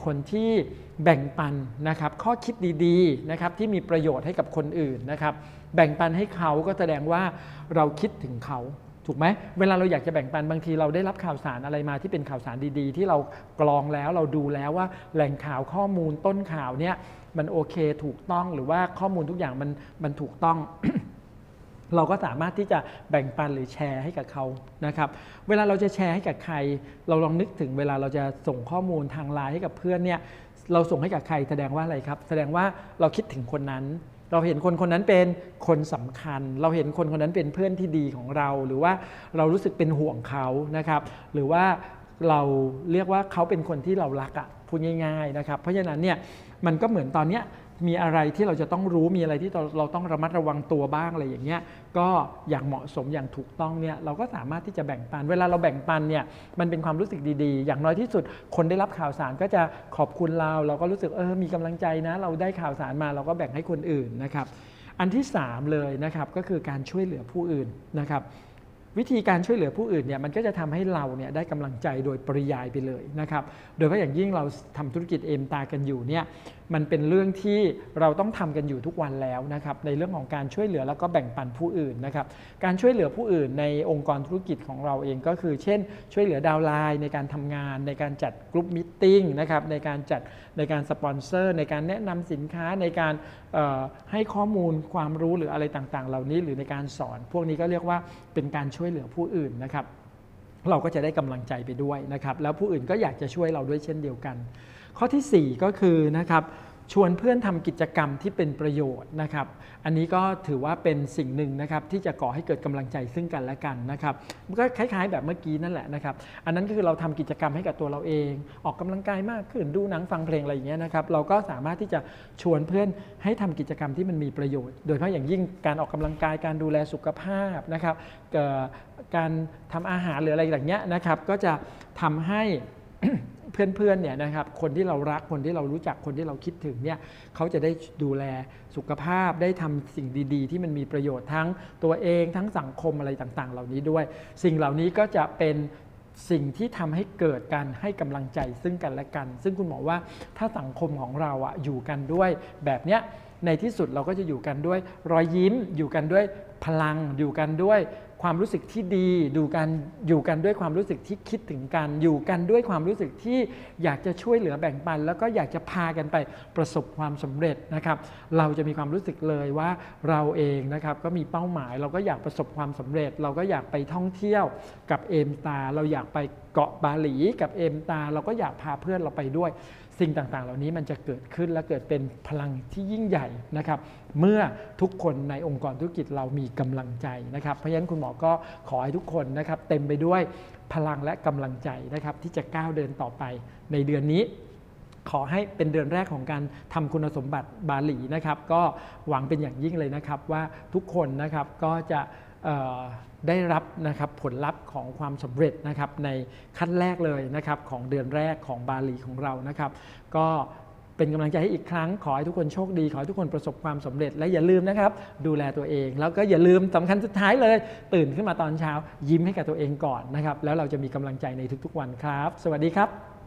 S1: ที่แบ่งปันนะครับข้อคิดดีๆนะครับที่มีประโยชน์ให้กับคนอื่นนะครับแบ่งปันให้เขาก็แสดงว่าเราคิดถึงเขาถูกไหมเวลาเราอยากจะแบ่งปันบางทีเราได้รับข่าวสารอะไรมาที่เป็นข่าวสารดีๆที่เรากรองแล้วเราดูแล้วว่าแหล่งข่าวข้อมูลต้นข่าวเนี่ยมันโอเคถูกต้องหรือว่าข้อมูลทุกอย่างมันมันถูกต้อง เราก็สามารถที่จะแบ่งปันหรือแชร์ให้กับเขานะครับเวลาเราจะแชร์ให้กับใครเราลองนึกถึงเวลาเราจะส่งข้อมูลทางไลน์ให้กับเพื่อนเนี่ยเราส่งให้กับใครแสดงว่าอะไรครับแสดงว่าเราคิดถึงคนนั้นเราเห็นคนคนนั้นเป็นคนสำคัญเราเห็นคนคนนั้นเป็นเพื่อนที่ดีของเราหรือว่าเรารู้สึกเป็นห่วงเขานะครับหรือว่าเราเรียกว่าเขาเป็นคนที่เรารักอ่ะพูดง่ายๆนะครับเพราะฉะนั้นเนี่ยมันก็เหมือนตอนเนี้ยมีอะไรที่เราจะต้องรู้มีอะไรที่เราต้องระมัดระวังตัวบ้างอะไรอย่างเงี้ยก็อย่างเหมาะสมอย่างถูกต้องเนี่ยเราก็สามารถที่จะแบ่งปันเวลาเราแบ่งปันเนี่ยมันเป็นความรู้สึกดีๆอย่างน้อยที่สุดคนได้รับข่าวสารก็จะขอบคุณเราเราก็รู้สึกเออมีกำลังใจนะเราได้ข่าวสารมาเราก็แบ่งให้คนอื่นนะครับอันที่สามเลยนะครับก็คือการช่วยเหลือผู้อื่นนะครับวิธีการช่วยเหลือผู้อื่นเนี่ยมันก็จะทำให้เราเนี่ยได้กำลังใจโดยปริยายไปเลยนะครับโดยเฉพาะอย่างยิ่งเราทำธุรกิจเอมตากันอยู่เนี่ยมันเป็นเรื่องที่เราต้องทำกันอยู่ทุกวันแล้วนะครับในเรื่องของการช่วยเหลือแล้วก็แบ่งปันผู้อื่นนะครับการช่วยเหลือผู้อื่นในองค์กรธุรกิจของเราเองก็คือเช่นช่วยเหลือดาวน์ไลน์ในการทำงานในการจัดกลุ่มมีตติ้งนะครับในการจัดในการสปอนเซอร์ในการแนะนำสินค้าในการให้ข้อมูลความรู้หรืออะไรต่างๆเหล่านี้หรือในการสอนพวกนี้ก็เรียกว่าเป็นการช่วยเหลือผู้อื่นนะครับเราก็จะได้กำลังใจไปด้วยนะครับแล้วผู้อื่นก็อยากจะช่วยเราด้วยเช่นเดียวกันข้อที่สี่ก็คือนะครับชวนเพื่อนทำกิจกรรมที่เป็นประโยชน์นะครับอันนี้ก็ถือว่าเป็นสิ่งหนึ่งนะครับที่จะก่อให้เกิดกำลังใจซึ่งกันและกันนะครับมันก็คล้ายๆแบบเมื่อกี้นั่นแหละนะครับอันนั้นก็คือเราทำกิจกรรมให้กับตัวเราเองออกกำลังกายมากขึ้นดูหนังฟังเพลงอะไรอย่างเงี้ยนะครับเราก็สามารถที่จะชวนเพื่อนให้ทำกิจกรรมที่มันมีประโยชน์โดยเฉพาะอย่างยิ่งการออกกำลังกายการดูแลสุขภาพนะครับการทำอาหารหรืออะไรอย่างเงี้ยนะครับก็จะทำให้เพื่อนๆเนี่ยนะครับคนที่เรารักคนที่เรารู้จักคนที่เราคิดถึงเนี่ยเขาจะได้ดูแลสุขภาพได้ทำสิ่งดีๆที่มันมีประโยชน์ทั้งตัวเองทั้งสังคมอะไรต่างๆเหล่านี้ด้วยสิ่งเหล่านี้ก็จะเป็นสิ่งที่ทำให้เกิดการให้กำลังใจซึ่งกันและกันซึ่งคุณหมอว่าถ้าสังคมของเราอ่ะอยู่กันด้วยแบบเนี้ยในที่สุดเราก็จะอยู่กันด้วยรอยยิ้มอยู่กันด้วยพลังอยู่กันด้วยความรู้สึกที่ดีดูกันอยู่กันด้วยความรู้สึกที่คิดถึงกันอยู่กันด้วยความรู้สึกที่อยากจะช่วยเหลือแบ่งปันแล้วก็อยากจะพากันไปประสบความสำเร็จนะครับเราจะมีความรู้สึกเลยว่าเราเองนะครับก็มีเป้าหมายเราก็อยากประสบความสำเร็จเราก็อยากไปท่องเที่ยวกับเอมตาเราอยากไปเกาะบาหลีกับเอมตาเราก็อยากพาเพื่อนเราไปด้วยสิ่งต่างๆเหล่านี้มันจะเกิดขึ้นและเกิดเป็นพลังที่ยิ่งใหญ่นะครับเมื่อทุกคนในองค์กรธุรกิจเรามีกำลังใจนะครับเพราะฉะนั้นคุณหมอก็ขอให้ทุกคนนะครับเต็มไปด้วยพลังและกำลังใจนะครับที่จะก้าวเดินต่อไปในเดือนนี้ขอให้เป็นเดือนแรกของการทำคุณสมบัติบาหลีนะครับก็หวังเป็นอย่างยิ่งเลยนะครับว่าทุกคนนะครับก็จะได้รับนะครับผลลัพธ์ของความสำเร็จนะครับในขั้นแรกเลยนะครับของเดือนแรกของบาหลีของเรานะครับก็เป็นกำลังใจให้อีกครั้งขอให้ทุกคนโชคดีขอให้ทุกคนประสบความสำเร็จและอย่าลืมนะครับดูแลตัวเองแล้วก็อย่าลืมสำคัญสุดท้ายเลยตื่นขึ้นมาตอนเช้ายิ้มให้กับตัวเองก่อนนะครับแล้วเราจะมีกำลังใจในทุกๆวันครับสวัสดีครับ